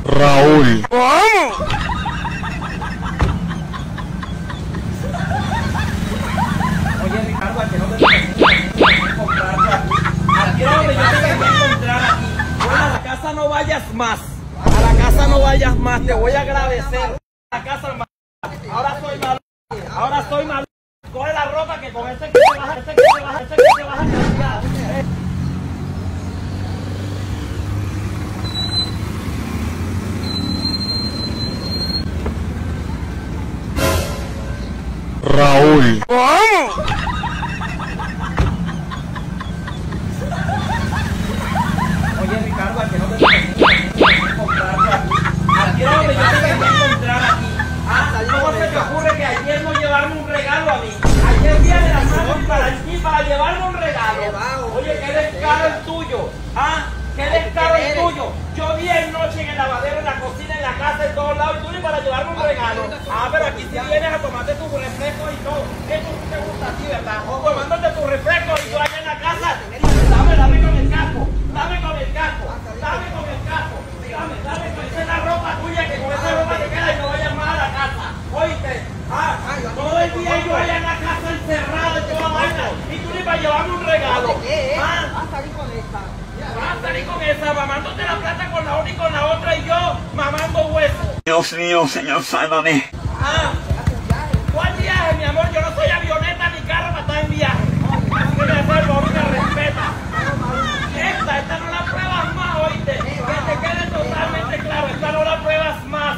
Raúl. ¡Vamos! Oye, Ricardo, ¿a qué no te encontrarte aquí? Aquí es donde yo te voy a encontrar aquí. Bueno, a la casa no vayas más. A la casa no vayas más. Te voy a agradecer. A la casa más. Ahora soy malo. Ahora soy malo. Coge la ropa que con ese que te vas a cambiar. Raúl. ¡Vamos! Oye, Ricardo, ¿a qué no te encontrarte aquí? Aquí es donde yo te voy a encontrar aquí. ¿Cómo se te ocurre que ayer no llevarme un regalo a mí? Ayer día de las madres para llevarme un regalo. Oye, qué descaro el tuyo. Qué descaro el tuyo. Yo día y noche en el lavadero, en la cocina, en la casa, en todos lados, y tú ni para llevarme un regalo. Pero aquí sí vienes a tomarte tus refrescos y todo. Eso sí te gusta a ti, ¿verdad? Tomándote tus refrescos y tú allá en la casa. Dame con el casco. Dame con el casco. Dame con el casco. Dame con esa ropa tuya, que con esa ropa te queda y no vayas más a la casa. Oíste. Todo el día yo allá en la casa encerrado y toda vaina. Y tú ni para llevarme un regalo. Vas a salir con esa. Vas a salir con esa, mamándote la plata con la una y con la otra y yo mamando hueso. Dios mío, señor, sálvame. ¿Cuál viaje, mi amor? Yo no soy avioneta ni carro para estar en viaje. Así que me hace el favor, me respeta. Esta no la pruebas más, oíste. Que te quede totalmente claro, esta no la pruebas más.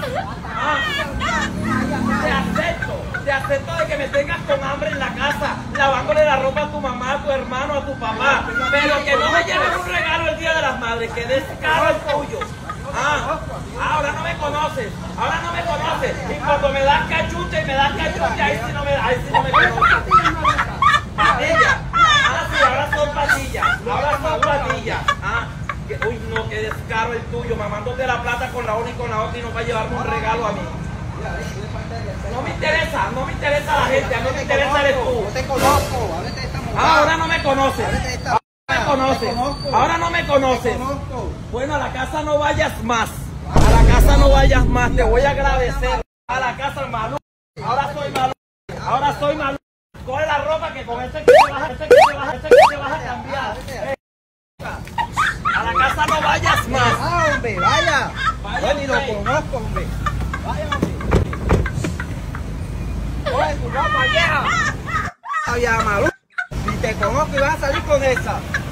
Te acepto de que me tengas con hambre en la casa, lavándole la ropa a tu mamá, a tu hermano, a tu papá. Pero que no me lleven un regalo el Día de las Madres, que descaro el tuyo. Ahora no me conoces, Y cuando me das cachucha ahí sí no me conoces. Patillas. Sí, ahora son patillas. Uy, no, qué descaro el tuyo, mamándote la plata con la una y con la otra y no va a llevarme un regalo a mí. No me interesa la gente, a mí me interesa eres tú. Yo te conozco, a veces estamos. Ahora no me conoces. Ahora no me conoces. Bueno, a la casa no vayas más. Te voy a agradecer. A la casa malo. Ahora soy malo. Coge la ropa que con ese que te vas a cambiar. A la casa no vayas más. Hombre, vaya. Yo ni lo conozco, hombre. Vaya, hombre. Oye, tu ropa vieja. Había malo. Ni te conozco y vas a salir con esa.